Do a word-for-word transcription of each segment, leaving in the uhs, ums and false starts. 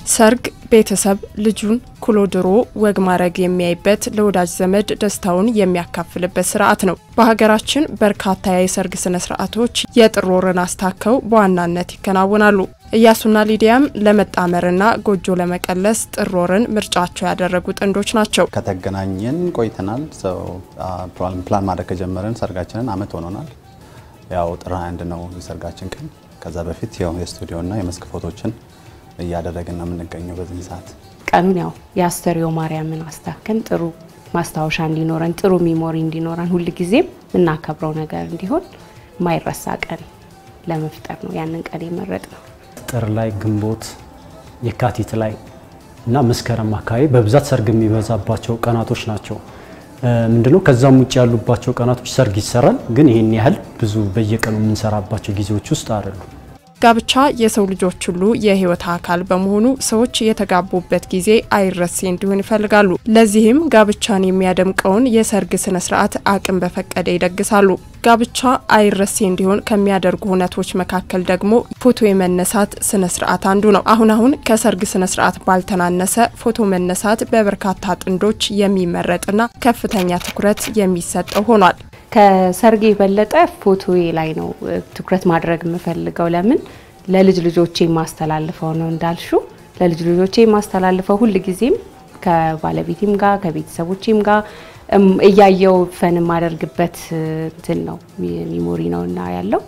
ሰርግ ቤተሰብ ልጁን ኩሎድሮ ወግ ማረግ የሚያይበት ለወዳጅ ዘመድ ደስታውን የሚያካፍልበት ስርዓት ነው። በሀገራችን በርካታ የሰርግ ስነ ስርዓቶች የጥር ወርን አስታከው በዋናነት ይከናወናሉ። ኢያሱና ሊዲያም ለመጣመርና ጎጆ ለመቀለስ ጥር ወርን ምርጫቸው ያደረጉ ጥንዶች ናቸው። ከተገናኘን ቆይተናል። ሰው ፕላን ማድረግ ከጀመረን ሰርጋችንን አመት ሆኖናል። ያው ጥር ሃያ አንድ ነው የሰርጋችን ቀን። ከዛ በፊት ያው የስቱዲዮና የመስክ ፎቶችን እያደረግን ነው የምንገኘው በዚህ ሰዓት። ቀኑን ያው የአስተርዮ ማርያምን አስታከን ጥሩ ማስታወሻ እንዲኖረን ጥሩ ሚሞሪ እንዲኖረን ሁሉ ጊዜም እናከብረው ነገር እንዲሆን ማይረሳ ቀን ለመፍጠር ነው ያንን ቀን የመረጥነው። ጥር ላይ ግንቦት የካቲት ላይ እና መስከረም አካባቢ በብዛት ሰርግ የሚበዛባቸው ቀናቶች ናቸው። ምንድነው ከዛም ውጭ ያሉባቸው ቀናቶች ሰርግ ይሰራል፣ ግን ይሄን ያህል ብዙ በየቀኑ የምንሰራባቸው ጊዜዎች ውስጥ አይደሉም። ጋብቻ የሰው ልጆች ሁሉ የህይወት አካል በመሆኑ ሰዎች የተጋቡበት ጊዜ አይረሴ እንዲሆን ይፈልጋሉ። ለዚህም ጋብቻን የሚያደምቀውን የሰርግ ስነ ስርዓት አቅም በፈቀደ ይደግሳሉ። ጋብቻ አይረሴ እንዲሆን ከሚያደርጉ ሁነቶች መካከል ደግሞ ፎቶ የመነሳት ስነ ስርዓት አንዱ ነው። አሁን አሁን ከሰርግ ስነ ስርዓት ባልተናነሰ ፎቶ መነሳት በበርካታ ጥንዶች የሚመረጥና ከፍተኛ ትኩረት የሚሰጠው ሆኗል። ከሰርግ የበለጠ ፎቶዬ ላይ ነው ትኩረት ማድረግ የምፈልገው። ለምን ለልጅ ልጆቼ ማስተላልፈው ነው እንዳልሹ ለልጅ ልጆቼ ማስተላልፈው ሁሉ ጊዜም ከባለቤቴም ጋር ከቤተሰቦቼም ጋር እያየው ፈን ማደርግበት እንትን ነው ሚሞሪ ነውና ያለው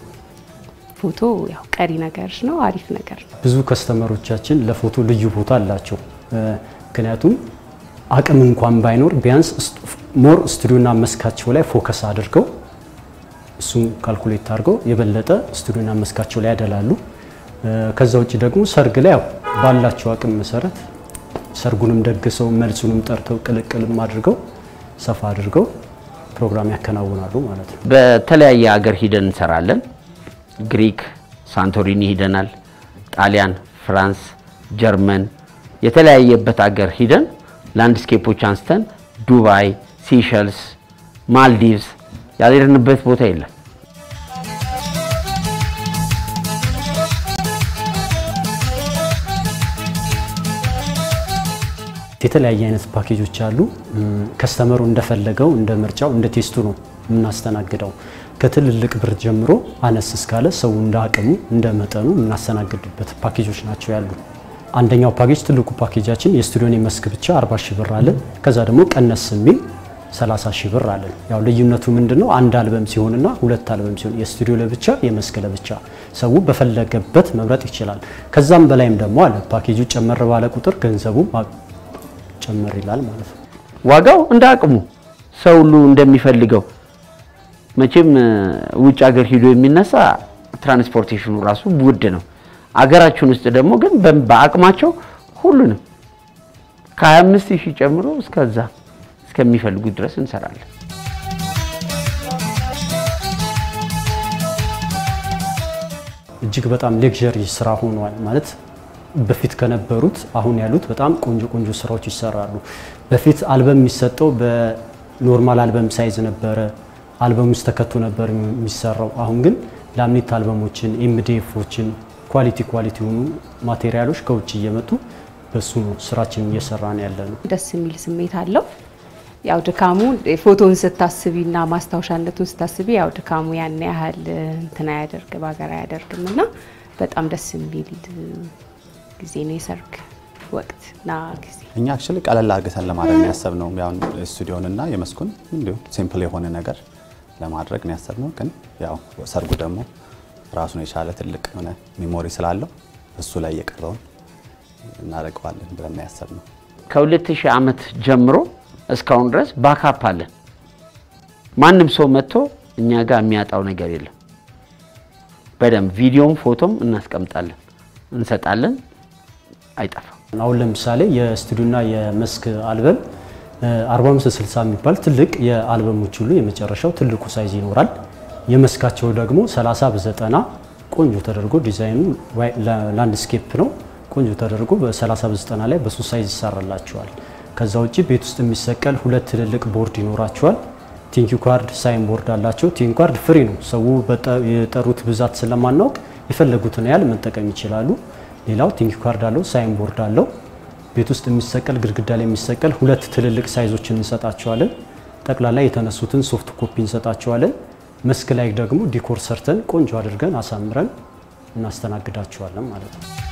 ፎቶ ያው ቀሪ ነገር ነው፣ አሪፍ ነገር ነው። ብዙ ከስተመሮቻችን ለፎቶ ልዩ ቦታ አላቸው። ምክንያቱም አቅም እንኳን ባይኖር ቢያንስ ሞር ስቱዲዮና መስካቸው ላይ ፎከስ አድርገው እሱን ካልኩሌት አድርገው የበለጠ ስቱዲዮና መስካቸው ላይ ያደላሉ። ከዛ ውጪ ደግሞ ሰርግ ላይ ያው ባላቸው አቅም መሰረት ሰርጉንም ደግሰው መልሱንም ጠርተው ቅልቅልም አድርገው ሰፋ አድርገው ፕሮግራም ያከናውናሉ ማለት ነው። በተለያየ ሀገር ሂደን እንሰራለን። ግሪክ ሳንቶሪኒ ሂደናል፣ ጣሊያን፣ ፍራንስ፣ ጀርመን የተለያየበት ሀገር ሂደን ላንድስኬፖች አንስተን ዱባይ፣ ሲሸልስ፣ ማልዲቭስ ያልሄድንበት ቦታ የለም። የተለያየ አይነት ፓኬጆች አሉ። ከስተመሩ እንደፈለገው እንደ ምርጫው እንደ ቴስቱ ነው የምናስተናግደው። ከትልልቅ ብር ጀምሮ አነስ እስካለ ሰው እንደ አቅሙ እንደ መጠኑ የምናስተናግድበት ፓኬጆች ናቸው ያሉ። አንደኛው ፓኬጅ ትልቁ ፓኬጃችን የስቱዲዮን የመስክ ብቻ አርባ ሺህ ብር አለ። ከዛ ደግሞ ቀነስ የሚል ሰላሳ ሺህ ብር አለ። ያው ልዩነቱ ምንድነው? አንድ አልበም ሲሆንና ሁለት አልበም ሲሆን የስቱዲዮ ለብቻ የመስክ ለብቻ ሰው በፈለገበት መምረጥ ይችላል። ከዛም በላይም ደግሞ አለ ፓኬጁ ጨመረ ባለ ቁጥር ገንዘቡ ጨመር ይላል ማለት ነው። ዋጋው እንደ አቅሙ ሰው ሁሉ እንደሚፈልገው መቼም ውጭ ሀገር ሄዶ የሚነሳ ትራንስፖርቴሽኑ ራሱ ውድ ነው። አገራችን ውስጥ ደግሞ ግን በአቅማቸው ሁሉንም ከሃያ አምስት ሺህ ጨምሮ እስከዛ እስከሚፈልጉት ድረስ እንሰራለን። እጅግ በጣም ሌክዠሪ ስራ ሆኗል ማለት በፊት ከነበሩት አሁን ያሉት በጣም ቆንጆ ቆንጆ ስራዎች ይሰራሉ። በፊት አልበም የሚሰጠው በኖርማል አልበም ሳይዝ ነበረ፣ አልበም ውስጥ ተከቶ ነበር የሚሰራው። አሁን ግን ላሚኔት አልበሞችን ኤምዲኤፎችን ኳሊቲ ኳሊቲ ሆኑ ማቴሪያሎች ከውጭ እየመጡ በሱ ስራችን እየሰራን ያለነው። ደስ የሚል ስሜት አለው። ያው ድካሙ ፎቶን ስታስቢና ማስታወሻነቱን ስታስቢ ያው ድካሙ ያን ያህል እንትና ያደርግ ባገራ ያደርግምና በጣም ደስ የሚል ጊዜ ነው የሰርግ ወቅትና ጊዜ። እኛ አክቹሊ ቀለል አድርገን ለማድረግ ያሰብነው ያው ስቱዲዮንና የመስኩን እንዲሁ ሲምፕል የሆነ ነገር ለማድረግ ነው ያሰብነው። ግን ያው ሰርጉ ደግሞ ራሱን የቻለ ትልቅ ሆነ ሚሞሪ ስላለው እሱ ላይ የቀረውን እናደርገዋለን ብለን ያሰብነው። ከሁለት ሺህ ዓመት ጀምሮ እስካሁን ድረስ ባካፕ አለን። ማንም ሰው መጥቶ እኛ ጋር የሚያጣው ነገር የለም። በደንብ ቪዲዮም ፎቶም እናስቀምጣለን እንሰጣለን፣ አይጠፋም። አሁን ለምሳሌ የስቱዲዮና የመስክ አልበም አርባ አምስት ስልሳ የሚባል ትልቅ የአልበሞች ሁሉ የመጨረሻው ትልቁ ሳይዝ ይኖራል። የመስካቸው ደግሞ ሰላሳ በዘጠና ቆንጆ ተደርጎ ዲዛይኑ ላንድስኬፕ ነው ቆንጆ ተደርጎ በሰላሳ በዘጠና ላይ በሶስት ሳይዝ ይሰራላቸዋል። ከዛ ውጪ ቤት ውስጥ የሚሰቀል ሁለት ትልልቅ ቦርድ ይኖራቸዋል። ቲንኪው ካርድ ሳይን ቦርድ አላቸው። ቲንኪው ካርድ ፍሪ ነው። ሰው የጠሩት ብዛት ስለማናውቅ የፈለጉትን ያህል መጠቀም ይችላሉ። ሌላው ቲንክ ካርድ አለው፣ ሳይን ቦርድ አለው። ቤት ውስጥ የሚሰቀል ግድግዳ ላይ የሚሰቀል ሁለት ትልልቅ ሳይዞችን እንሰጣቸዋለን። ጠቅላላ የተነሱትን ሶፍት ኮፒ እንሰጣቸዋለን። መስክ ላይ ደግሞ ዲኮር ሰርተን ቆንጆ አድርገን አሳምረን እናስተናግዳቸዋለን ማለት ነው።